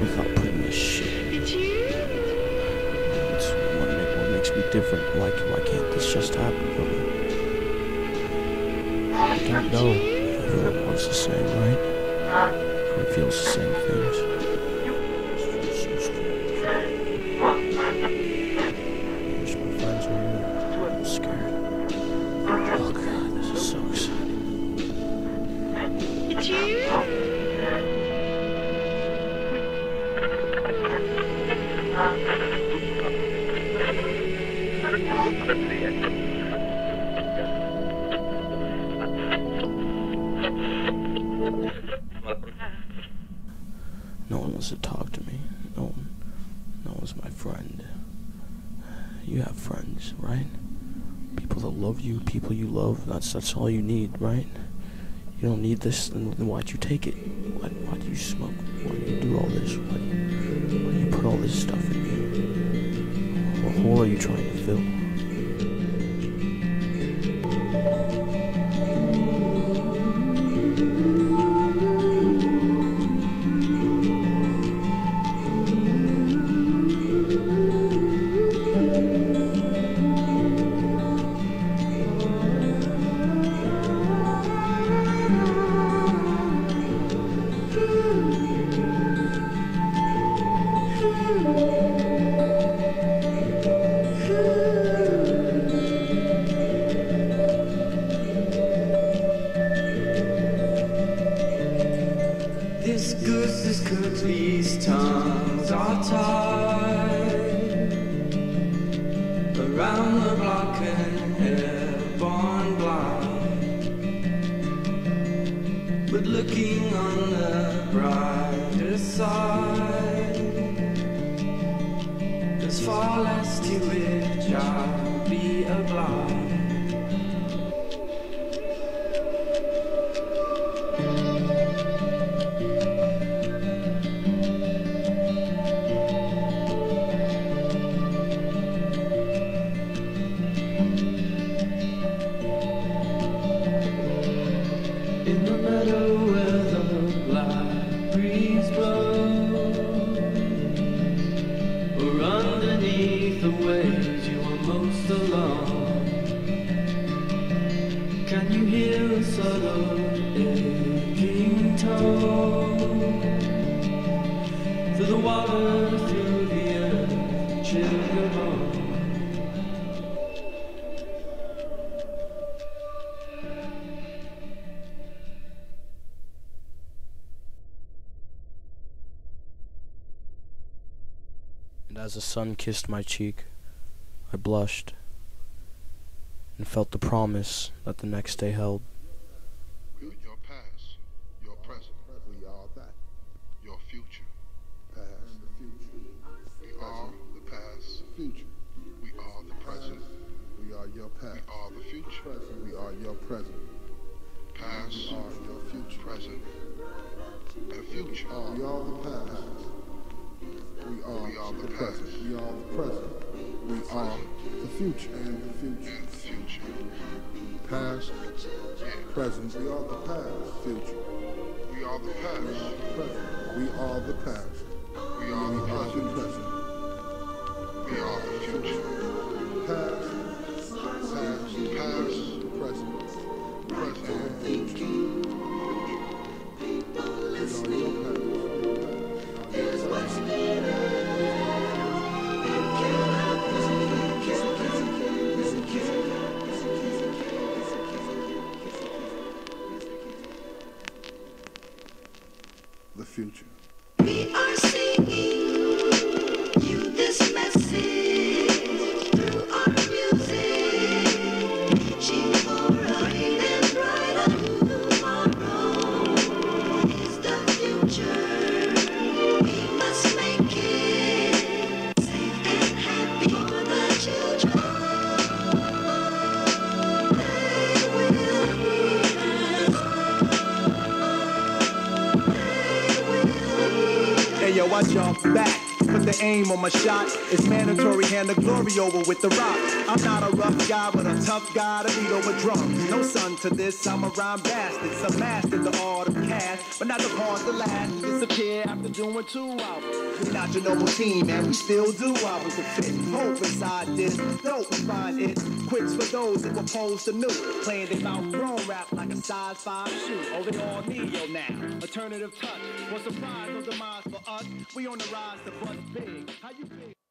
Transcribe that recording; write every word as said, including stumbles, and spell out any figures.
without putting this shit. It's what, make, what makes me different. Why, why can't this just happen for me? I don't know if everyone wants the same, right? Everyone feels the same things. No one wants to talk to me. No one, no one's my friend. You have friends, right? People that love you, people you love. That's that's all you need, right? You don't need this, then, then why'd you take it? Why, why do you smoke? Why do you do all this? Why do you, why do you put all this stuff in you? What hole are you trying to fill? This goose is cooked, these tongues are tied around the block and airborne blind. But looking on the brighter side, there's far less to which I'll be obliged. In the meadow where the black breeze blows, or underneath the waves you are most alone, can you hear a subtle aching tone? Through the water, through the earth, chill your bones. And as the sun kissed my cheek, I blushed and felt the promise that the next day held. Your past, your present, we are that. Your future, past, the future. We are the past, future. We are the present. We are your past. We are the future. Present. We are your present. Past, we are your future. Present, and future. We are the past. We are, we are the, the present. present. We are the present. We present. Are the future and the future. And the future. Past, yeah. Present. We are the past. Future. We are the past. We are the present. We are the past. We are the present. We are the future. Past, past, past, present, present, and future. People listening. Here's what's the future. We are singing you this message through our music, reaching for a even brighter tomorrow is the future. We must make it safe and happy for the children. They will hear us. Hey yo, watch your back. put the aim on my shot. It's mandatory, hand the glory over with the rock. I'm not a rough guy, but a tough guy to beat over drums. No son to this, I'm a rhyme bastard. Some master the art of cash, but not the part to last. Disappear after doing two albums. We're not your normal team, man, we still do albums to fit. Hope inside this, don't we find it? Quits for those who oppose to new. Playing them outgrown rap like a size five shoe. Oh, they all neo now. Alternative touch. What surprise, no demise for us. We on the rise to bust big. How you feel?